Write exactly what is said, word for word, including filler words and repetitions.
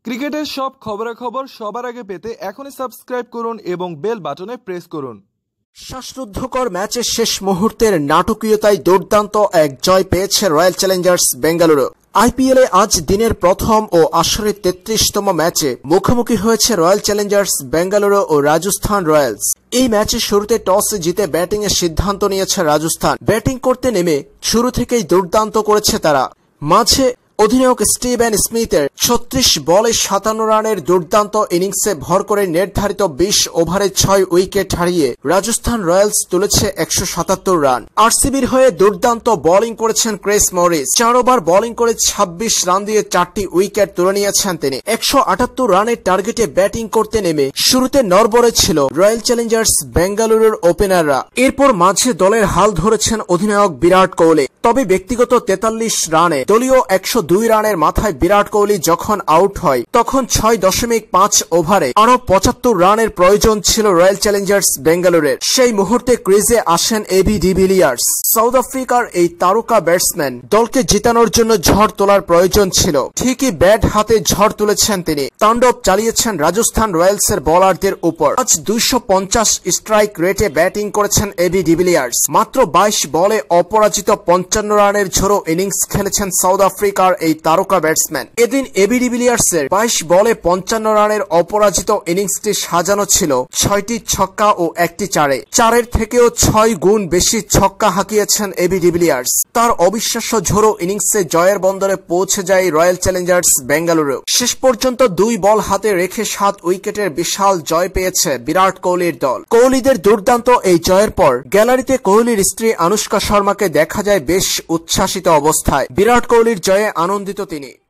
ক্রিকেটের সব খবরাখবর সবার আগে পেতে এখনই সাবস্ক্রাইব করুন এবং বেল বাটনে প্রেস করুন। শ্বাসরুদ্ধকর ম্যাচের শেষ মুহূর্তের নাটকীয়তায় দুর্দান্ত এক জয় পেয়েছে রয়্যাল চ্যালেঞ্জার্স বেঙ্গালুরু। আইপিএলে আজ দিনের প্রথম ও আসরের তেত্রিশতম ম্যাচে মুখোমুখি হয়েছে রয়্যাল চ্যালেঞ্জার্স বেঙ্গালুরু ও রাজস্থান রয়্যালস। এই ম্যাচের শুরুতে টস জিতে ব্যাটিং এর সিদ্ধান্ত নিয়েছে রাজস্থান। ব্যাটিং করতে নেমে শুরু থেকেই দুর্দান্ত করেছে তারা। মাঝে অধিনায়ক স্টিভেন স্মিথের ছত্রিশ বলে সাতান্ন রানের দুর্দান্ত ইনিংসে ভর করে নির্ধারিত বিশ ওভারে ছয় উইকেট হারিয়ে রাজস্থান রয়্যালস তুলেছে একশো সাতাত্তর রান। আরসিবির হয়ে দুর্দান্ত বোলিং করেছেন ক্রিস মরিস। চার ওভার বোলিং করে ছাব্বিশ রান দিয়ে চারটি উইকেট তুলে নিয়েছেন তিনি। একশো আটাত্তর রানের টার্গেটে ব্যাটিং করতে নেমে শুরুতে নড়বড়ে ছিল রয়্যাল চ্যালেঞ্জার্স বেঙ্গালুরুর ওপেনাররা। এরপর মাঝে দলের হাল ধরেছেন অধিনায়ক বিরাট কোহলি। তবে ব্যক্তিগত তেতাল্লিশ রানে দলীয় একশো দুই রানের মাথায় বিরাট কোহলি যখন আউট হয় তখন ছয় দশমিক পাঁচ ওভারে আরো পঁচাত্তর রানের প্রয়োজন ছিল রয়্যাল চ্যালেঞ্জার্স বেঙ্গালুরুর। সেই মুহূর্তে ক্রিজে আসেন এবি ডিভিলিয়ার্স। সাউথ আফ্রিকার এই তারকা ব্যাটসম্যান দলকে জিতানোর জন্য ঝড় তোলার প্রয়োজন ছিল। ঠিকই ব্যাট হাতে ঝড় তুলেছেন তিনি। তাণ্ডব চালিয়েছেন রাজস্থান রয়্যালসের বোলারদের উপর। আজ দুইশো পঞ্চাশ স্ট্রাইক রেটে ব্যাটিং করেছেন এবি ডিভিলিয়ার্স। মাত্র বাইশ বলে অপরাজিত পঞ্চান্ন রানের ঝোড়ো ইনিংস খেলেছেন সাউথ আফ্রিকার এই তারকা ব্যাটসম্যান। এদিন এবি ডিভিলিয়ার্সের বাইশ বলে পঞ্চান্ন রানের অপরাজিত ইনিংসটি সাজানো ছিল ছয়টি ছক্কা ও একটি চারে। চারের থেকেও ছয় গুণ বেশি ছক্কা হাঁকিয়েছেন এবি ডিভিলিয়ার্স। তার অবিশ্বাস্য ঝোড়ো ইনিংসে জয়ের বন্দরে পৌঁছে যায় রয়্যাল চ্যালেঞ্জার্স বেঙ্গালুরু। শেষ পর্যন্ত দুই বল হাতে রেখে সাত উইকেটের বিশাল জয় পেয়েছে বিরাট কোহলির দল। কোহলিদের দুর্দান্ত এই জয়ের পর গ্যালারিতে কোহলির স্ত্রী আনুশকা শর্মাকে দেখা যায় বেশ উচ্ছ্বাসিত অবস্থায়। বিরাট কোহলির জয়ে আনন্দিত তিনি।